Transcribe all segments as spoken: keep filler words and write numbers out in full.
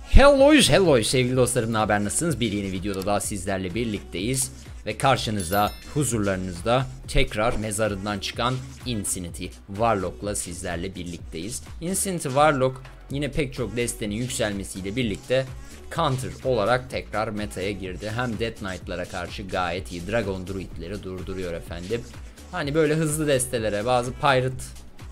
Hello, hello sevgili dostlarım, ne haber, nasılsınız? Bir yeni videoda daha sizlerle birlikteyiz ve karşınızda, huzurlarınızda tekrar mezarından çıkan Infinity Warlock'la sizlerle birlikteyiz. Infinity Warlock yine pek çok destenin yükselmesiyle birlikte counter olarak tekrar meta'ya girdi. Hem Death Knight'lara karşı gayet iyi, Dragon Druid'leri durduruyor efendim. Hani böyle hızlı destelere, bazı Pirate,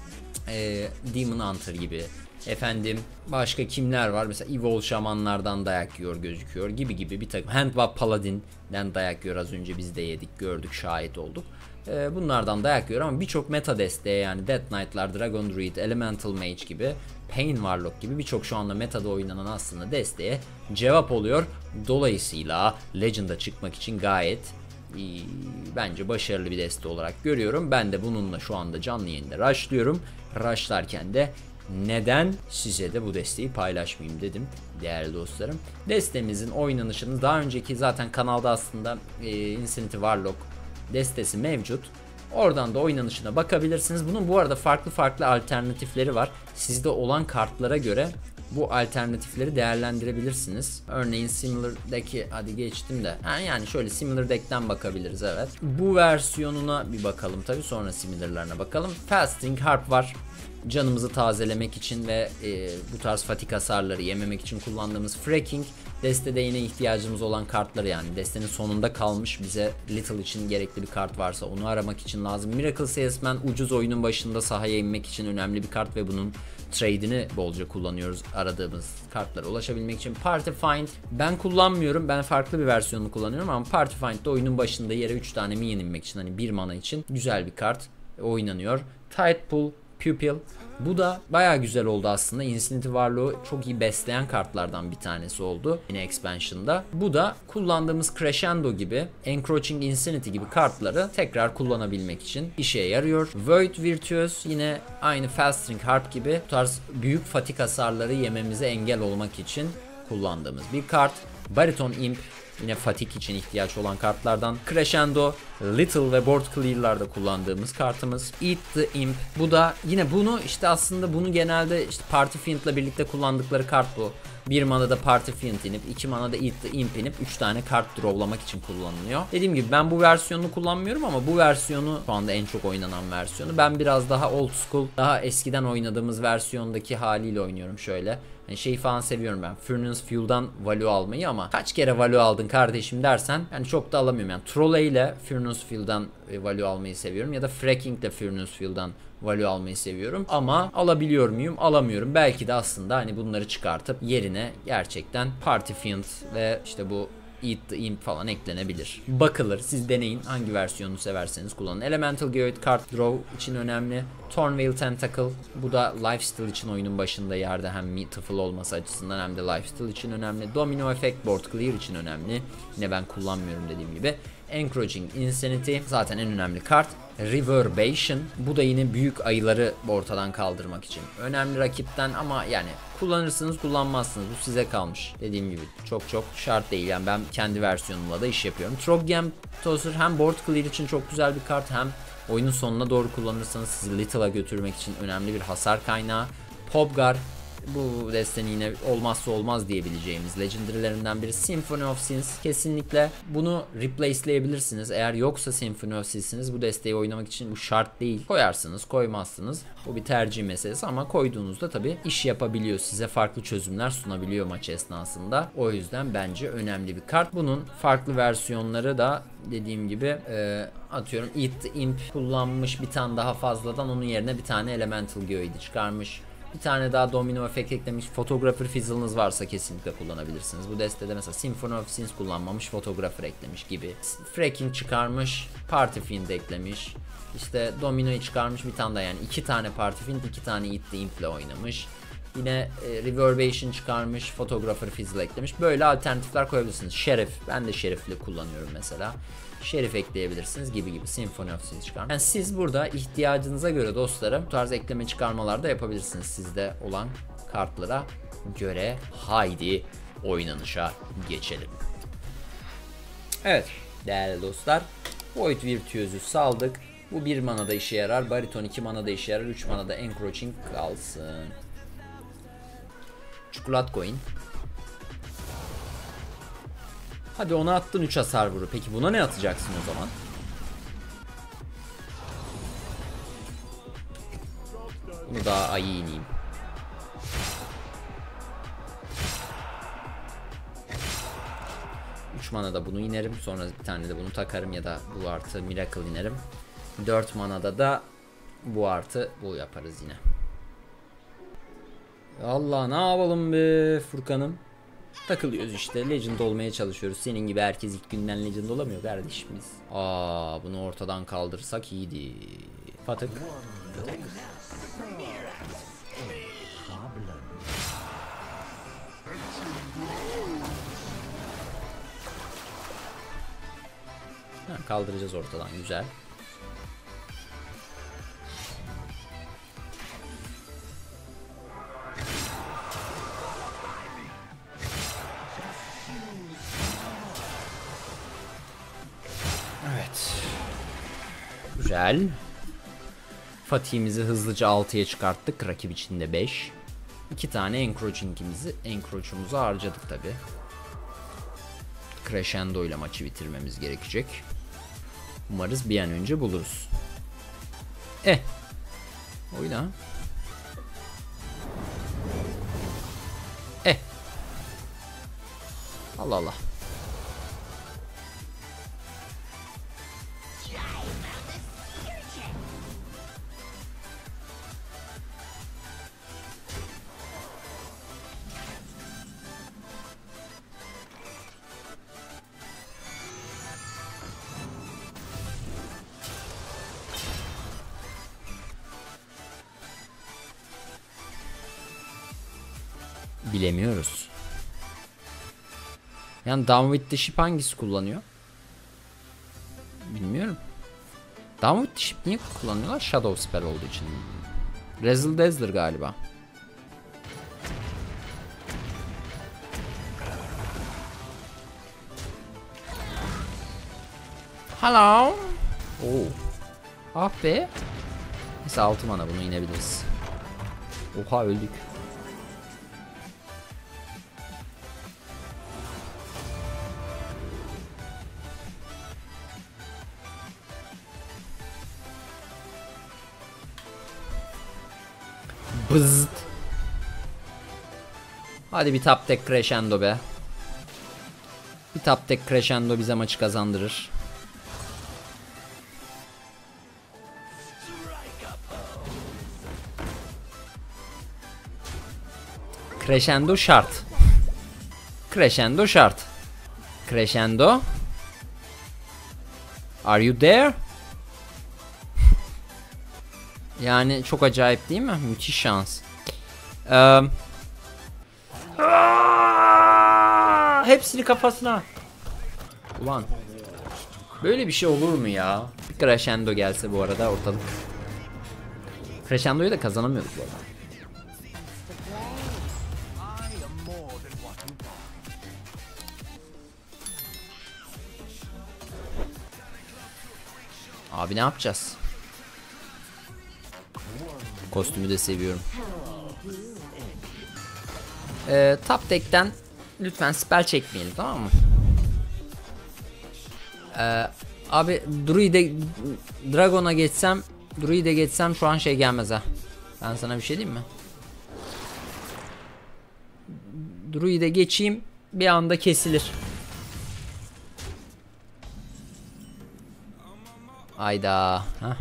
e, Demon Hunter gibi, efendim başka kimler var, mesela Evil Şamanlardan dayak yiyor gözüküyor gibi gibi bir takım, Handball Paladin'den dayak yiyor, az önce biz de yedik, gördük, şahit olduk. Ee, bunlardan dayak yiyor ama birçok meta desteğe, yani Death Knight'lar, Dragon Druid, Elemental Mage gibi, Pain Warlock gibi birçok şu anda metada oynanan aslında desteğe cevap oluyor. Dolayısıyla Legend'a çıkmak için gayet iyi, bence başarılı bir deste olarak görüyorum. Ben de bununla şu anda canlı yayında rushlıyorum. Rushlarken de neden size de bu desteği paylaşmayayım dedim değerli dostlarım. Destemizin oynanışını daha önceki zaten kanalda aslında e, Infinity Warlock destesi mevcut. Oradan da oynanışına bakabilirsiniz. Bunun bu arada farklı farklı alternatifleri var. Sizde olan kartlara göre bu alternatifleri değerlendirebilirsiniz. Örneğin Similar Deck'i hadi geçtim de. Yani şöyle Similar Deck'ten bakabiliriz, evet. Bu versiyonuna bir bakalım tabi, sonra Similar'larına bakalım. Fasting Harp var. Canımızı tazelemek için ve e, bu tarz fatik hasarları yememek için kullandığımız Fracking. Destede yine ihtiyacımız olan kartları, yani destenin sonunda kalmış bize Little için gerekli bir kart varsa onu aramak için lazım. Miracle Salesman ucuz, oyunun başında sahaya inmek için önemli bir kart ve bunun trade'ini bolca kullanıyoruz aradığımız kartlara ulaşabilmek için. Party Find ben kullanmıyorum, ben farklı bir versiyonunu kullanıyorum ama Party Find'de oyunun başında yere üç tane minion inmek için, hani bir mana için güzel bir kart oynanıyor. Tide Pool Pupil, bu da baya güzel oldu aslında. Infinity Warlock'u çok iyi besleyen kartlardan bir tanesi oldu yine expansion'da. Bu da kullandığımız Crescendo gibi, Encroaching Insanity gibi kartları tekrar kullanabilmek için işe yarıyor. Void Virtuous yine aynı Fasting Harp gibi bu tarz büyük fatik hasarları yememize engel olmak için kullandığımız bir kart. Bariton Imp yine fatik için ihtiyaç olan kartlardan. Crescendo, Little ve Board Clear'larda kullandığımız kartımız. Eat the Imp. Bu da yine bunu işte aslında bunu genelde işte Party Fiend'la birlikte kullandıkları kart bu. Bir manada Party Fiend inip, iki manada Eat the Imp inip üç tane kart drawlamak için kullanılıyor. Dediğim gibi ben bu versiyonunu kullanmıyorum ama bu versiyonu şu anda en çok oynanan versiyonu. Ben biraz daha old school, daha eskiden oynadığımız versiyondaki haliyle oynuyorum şöyle. Yani şeyi falan seviyorum ben, Furnace Fuel'dan value almayı, ama kaç kere value aldın kardeşim dersen yani çok da alamıyorum. Yani Trolley ile Furnace Fuel'dan value almayı seviyorum ya da Fracking ile Furnace Fuel'dan value almayı seviyorum ama alabiliyor muyum? Alamıyorum. Belki de aslında hani bunları çıkartıp yerine gerçekten Party Fiend ve işte bu Eat the Imp falan eklenebilir. Bakılır. Siz deneyin. Hangi versiyonunu severseniz kullanın. Elemental Geoid Card Draw için önemli. Thornveil Tentacle. Bu da Lifesteal için oyunun başında yerde hem meatful olması açısından hem de Lifesteal için önemli. Domino Effect Board Clear için önemli. Yine ben kullanmıyorum dediğim gibi. Encroaching Insanity zaten en önemli kart. Reverberation, bu da yine büyük ayıları ortadan kaldırmak için önemli rakipten, ama yani kullanırsınız kullanmazsınız, bu size kalmış. Dediğim gibi çok çok şart değil, yani ben kendi versiyonumla da iş yapıyorum. Trogem Tosser hem board clear için çok güzel bir kart, hem oyunun sonuna doğru kullanırsanız sizi Little'a götürmek için önemli bir hasar kaynağı. Pobgar, bu destenin yine olmazsa olmaz diyebileceğimiz legendary'lerinden biri. Symphony of Sins, kesinlikle bunu replace'leyebilirsiniz. Eğer yoksa Symphony of Sins'iniz, bu desteği oynamak için bu şart değil. Koyarsınız, koymazsınız. Bu bir tercih meselesi ama koyduğunuzda tabi iş yapabiliyor. Size farklı çözümler sunabiliyor maç esnasında. O yüzden bence önemli bir kart. Bunun farklı versiyonları da dediğim gibi e, atıyorum Eat the Imp kullanmış bir tane daha fazladan, onun yerine bir tane Elemental Geoid'i çıkarmış. Bir tane daha Domino Effect eklemiş. Photographer Fizzle'ınız varsa kesinlikle kullanabilirsiniz. Bu destede mesela Symphony of Sins kullanmamış, Photographer eklemiş gibi. Fracking çıkarmış, Party Fiend eklemiş. İşte Domino'yu çıkarmış bir tane daha, yani iki tane Party Fiend, iki tane Eat the Imp ile oynamış. Yine e, Reverberation çıkarmış, Photographer Fizzle eklemiş. Böyle alternatifler koyabilirsiniz. Şerif, ben de Şerif'le kullanıyorum mesela. Şerif ekleyebilirsiniz gibi gibi. Symphony of Sins çıkarmış. Yani siz burada ihtiyacınıza göre dostlarım bu tarz ekleme çıkarmalar da yapabilirsiniz sizde olan kartlara göre. Haydi oynanışa geçelim. Evet değerli dostlar, Void Virtuous'u saldık. Bu bir manada işe yarar. Bariton iki manada işe yarar. üç manada Encroaching kalsın. Çikolat coin. Hadi ona attın üç hasar vuru. Peki buna ne atacaksın o zaman? Bunu daha ayı ineyim. üç manada bunu inerim. Sonra bir tane de bunu takarım ya da bu artı Miracle inerim. dört manada da bu artı bu yaparız yine. Allah ne yapalım be Furkan'ım. Takılıyoruz işte. Legend olmaya çalışıyoruz. Senin gibi herkes ilk günden Legend olamıyor kardeşim biz. Aa, bunu ortadan kaldırırsak iyiydi. Patık. Ha, kaldıracağız ortadan, güzel. Evet. Güzel. Fatih'imizi hızlıca altıya çıkarttık. Rakip içinde beş. iki tane encroaching'imizi, encroach'umuzu harcadık tabi. Crescendo ile maçı bitirmemiz gerekecek. Umarız bir an önce buluruz. Eh. Oyna. Eh. Allah Allah. Bilemiyoruz. Yani Down with the Ship hangisi kullanıyor? Bilmiyorum. Down with the Ship niye kullanıyorlar? Shadow Spell olduğu için. Razzle Dazzler galiba. Hello. Oo. Ah be. Neyse altı mana, bunu inebiliriz. Oha öldük. Bızzt. Hadi bir top deck crescendo be. Bir top deck crescendo bize maçı kazandırır. Crescendo şart. Crescendo şart. Crescendo. Are you there? Yani çok acayip değil mi? Müthiş şans. Ee, hepsini kafasına. Ulan. Böyle bir şey olur mu ya? Bir crescendo gelse bu arada ortalık. Crescendo'yu da kazanamıyorduk bu arada. Abi ne yapacağız? Kostümü de seviyorum. Ee, top deck'ten lütfen spell çekmeyelim, tamam mı? Ee, abi Druid'e Dragon'a geçsem, Druid'e geçsem şu an şey gelmez ha. Ben sana bir şey diyeyim mi? Druid'e geçeyim, bir anda kesilir. Ayda. Heh.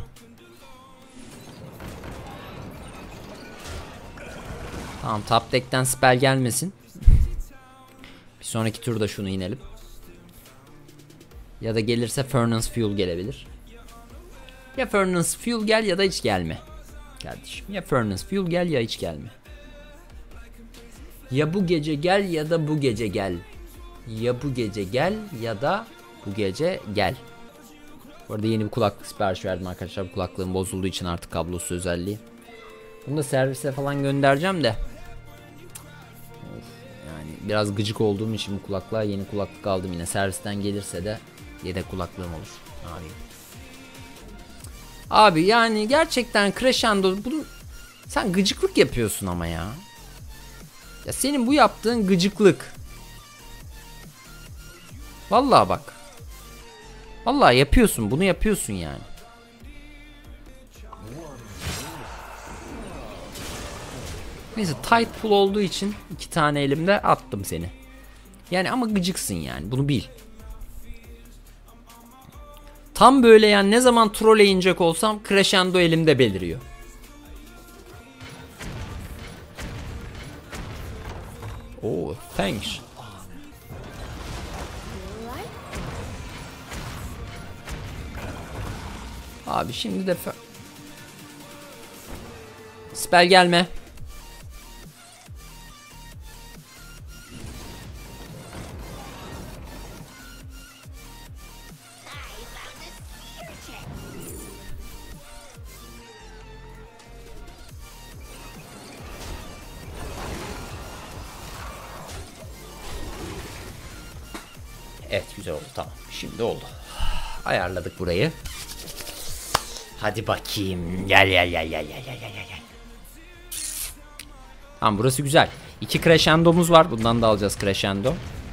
Tamam, top deck'ten spell gelmesin. Bir sonraki turda şunu inelim. Ya da gelirse Furnace Fuel gelebilir. Ya Furnace Fuel gel ya da hiç gelme. Kardeşim, ya Furnace Fuel gel ya hiç gelme. Ya bu gece gel ya da bu gece gel. Ya bu gece gel ya da bu gece gel. Bu arada yeni bir kulaklık sipariş verdim arkadaşlar. Bu kulaklığım bozulduğu için artık kablosuz özelliği. Bunu da servise falan göndereceğim de. Of, yani biraz gıcık olduğum için bu kulaklığa yeni kulaklık aldım yine. Servisten gelirse de yedek kulaklığım olur. Abi. Abi yani gerçekten Crescendo bunu sen gıcıklık yapıyorsun ama ya. Ya senin bu yaptığın gıcıklık. Vallahi bak. Vallahi yapıyorsun, bunu yapıyorsun yani. Neyse, tight pull olduğu için iki tane elimde attım seni. Yani ama gıcıksın yani, bunu bil. Tam böyle yani, ne zaman troll inecek olsam crescendo elimde beliriyor. Oh, thanks. Abi şimdi de spell gelme. Evet, güzel oldu, tamam. Şimdi oldu. Ayarladık burayı. Hadi bakayım. Gel gel gel gel gel gel gel gel. Tamam, burası güzel. İki crescendo'muz var. Bundan da alacağız crescendo.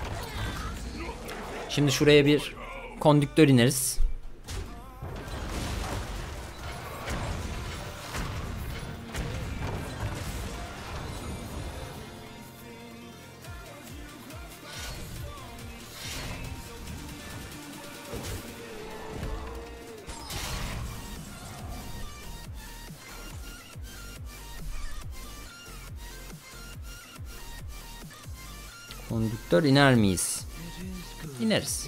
Şimdi şuraya bir kondüktör ineriz. Kondüktör iner miyiz? İneriz.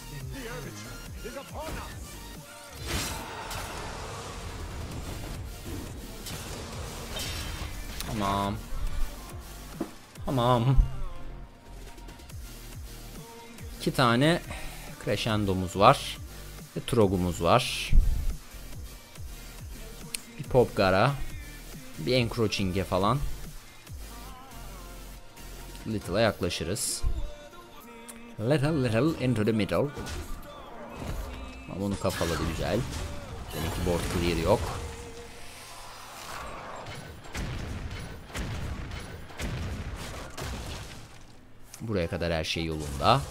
Tamam. Tamam. İki tane crescendo'muz var. Ve trog'umuz var. Bir popgara. Bir encroaching'e falan. Little'a yaklaşırız. Little little into the middle. Ama onu kafaladı, güzel. Demek ki board clear yok. Buraya kadar her şey yolunda.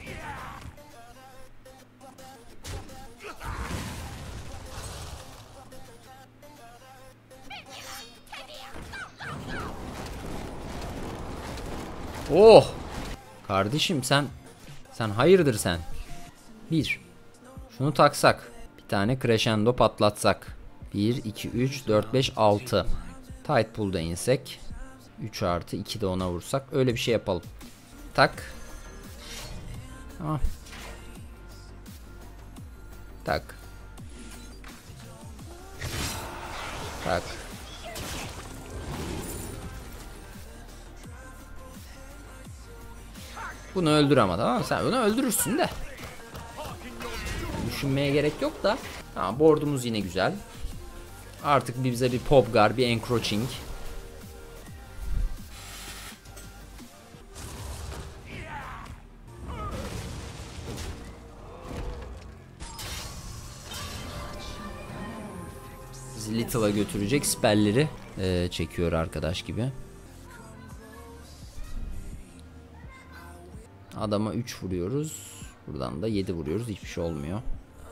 Oh! Kardeşim sen sen hayırdır sen? Bir. Şunu taksak. Bir tane crescendo patlatsak. bir, iki, üç, dört, beş, altı. Tight pull'da insek. üç artı iki de ona vursak. Öyle bir şey yapalım. Tak. Tamam. Tak. Tak. Bunu öldür ama, tamam mı? Sen bunu öldürürsün de. Yani düşünmeye gerek yok da. Tamam, board'umuz yine güzel. Artık bize bir popgar, bir encroaching. Bizi Little'a götürecek spellleri ee, çekiyor arkadaş gibi. Adama üç vuruyoruz. Buradan da yedi vuruyoruz. Hiçbir şey olmuyor.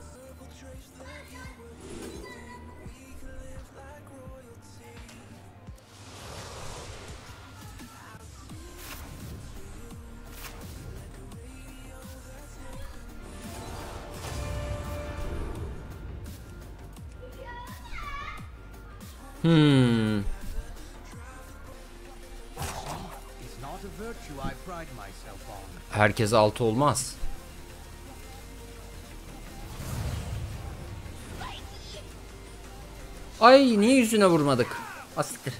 Hmm. Herkese altı olmaz. Ay, niye yüzüne vurmadık? Asittir.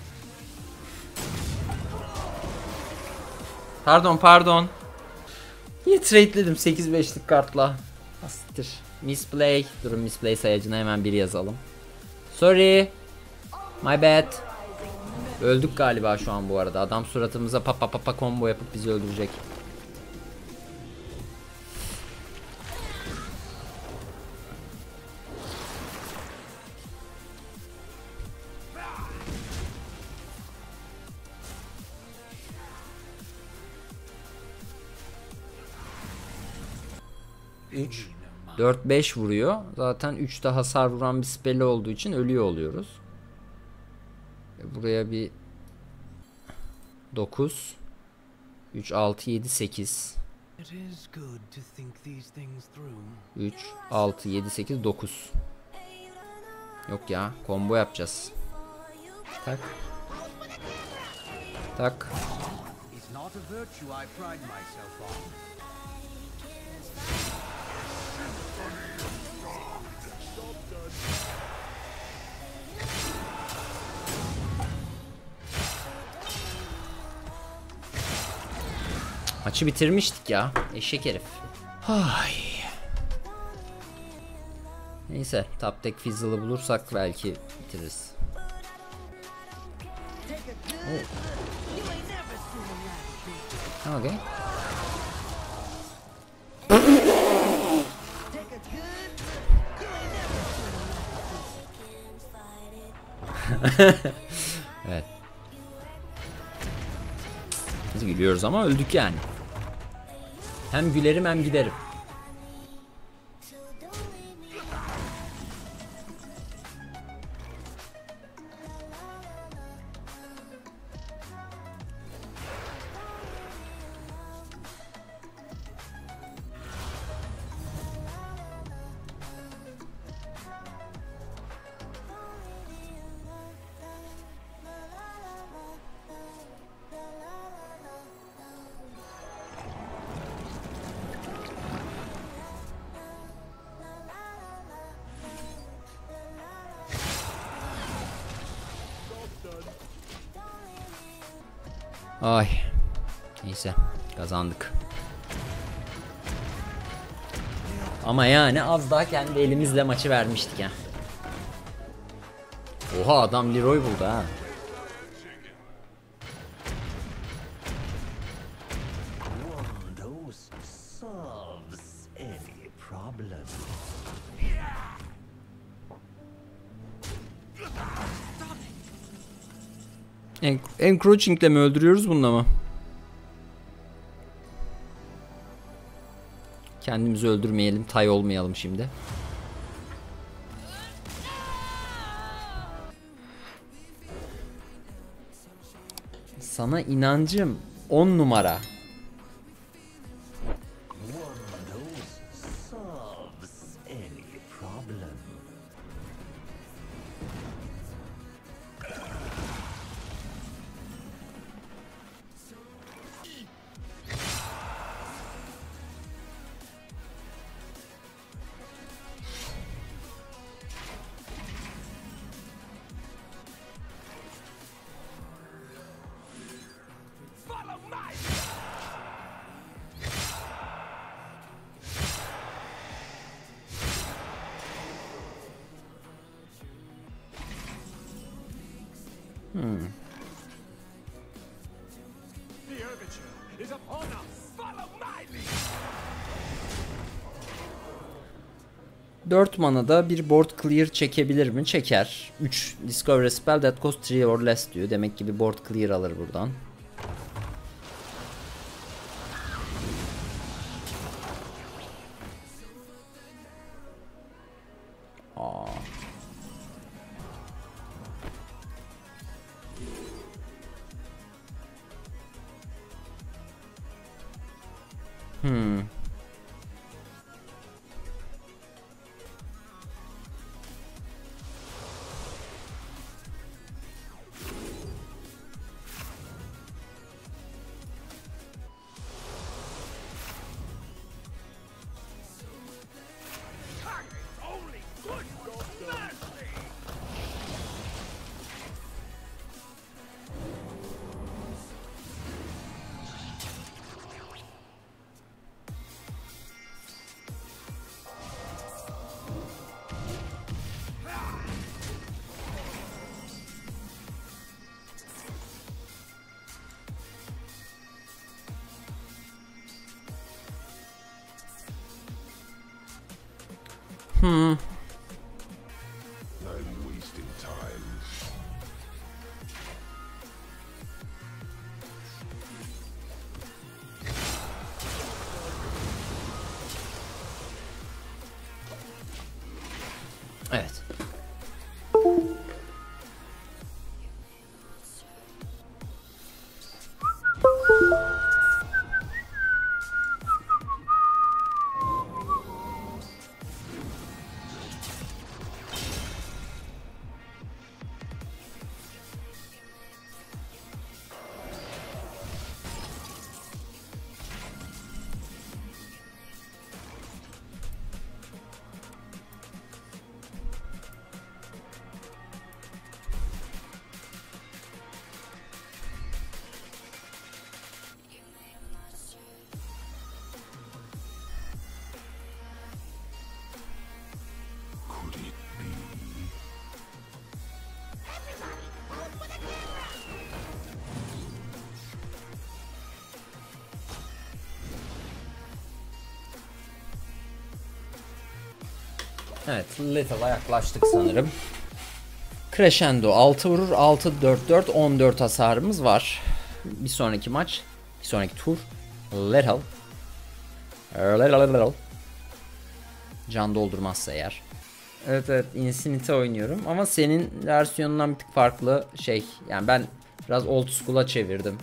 Pardon pardon. Niye trade'ledim sekiz beşlik kartla? Asittir. Misplay. Durun, misplay sayacına hemen bir yazalım. Sorry. My bad. Öldük galiba şu an bu arada. Adam suratımıza pa pa pa pa combo yapıp bizi öldürecek. üç, dört, beş vuruyor. Zaten üçte hasar vuran bir spell olduğu için ölüyor oluyoruz. Buraya bir dokuz, üç, altı, yedi, sekiz. üç, altı, yedi, sekiz, dokuz. Yok ya, combo yapacağız. Tak. Tak. Maçı bitirmiştik ya. Eşek herif. Ay. Neyse, top deck fizzle'ı bulursak belki bitiririz. Oh. Okay. Evet. Biz gülüyoruz ama öldük yani. Hem gülerim hem giderim. Ay. Neyse, kazandık. Ama yani az daha kendi elimizle maçı vermiştik ya. Oha, adam Leroy buldu ha. En Encroaching'le mi öldürüyoruz bununla mı? Kendimizi öldürmeyelim, tay olmayalım şimdi. Sana inancım on numara. Hmm. dört manada bir board clear çekebilir mi? Çeker. üç discover a spell that costs three or less diyor. Demek ki bir board clear alır buradan. Aa. Hmm. Hmm. Evet. Evet, Lethal'a yaklaştık sanırım. Crescendo altı vurur, altı dört dört on dört hasarımız var. Bir sonraki maç, bir sonraki tur Lethal. Lethal. Can doldurmazsa eğer. Evet evet, Infinity oynuyorum ama senin versiyonundan bir tık farklı şey. Yani ben biraz old school'a çevirdim.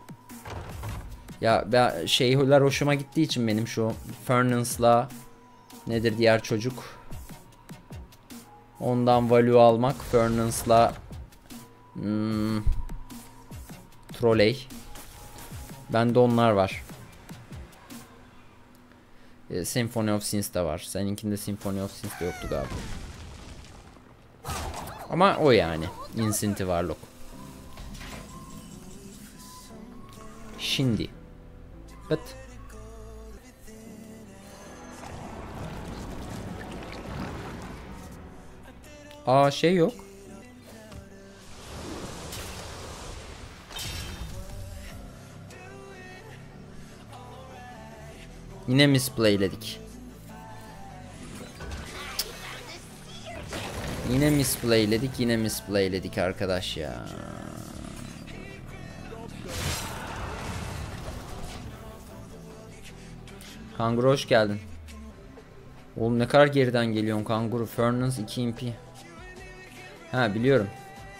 Ya ben şeyler hoşuma gittiği için benim şu Fernance'la nedir diğer çocuk? Ondan value almak. Fernance'la hmm, Trolley. Bende onlar var. E, Symphony of Sins de var. Seninkinde Symphony of Sins de yoktu galiba. Ama o yani. Infinity Warlock. Şimdi. But. Aa şey yok. Yine misplayledik. Yine misplayledik, yine misplayledik arkadaş ya. Kanguru hoş geldin. Oğlum ne kadar geriden geliyorsun Kanguru. Fernance iki M P. Ha biliyorum.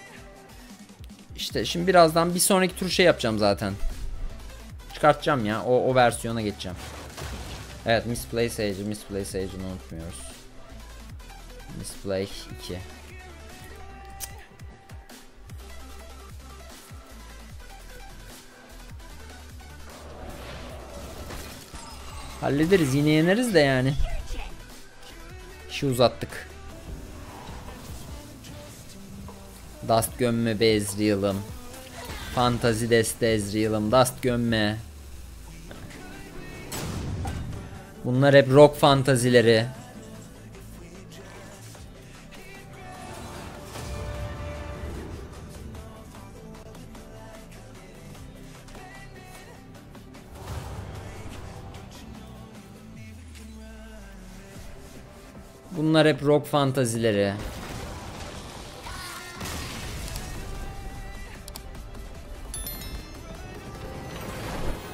İşte şimdi birazdan bir sonraki tur şey yapacağım zaten. Çıkartacağım ya. O, o versiyona geçeceğim. Evet, Misplay Sage'i, Misplay Sage'ini unutmuyoruz. Misplay iki. Hallederiz, yine yeneriz de yani. İşi uzattık. Dust gömme be Ezreal'ım. Fantazi deste Ezreal'ım. Dust gömme. Bunlar hep rock fantazileri. Bunlar hep rock fantazileri.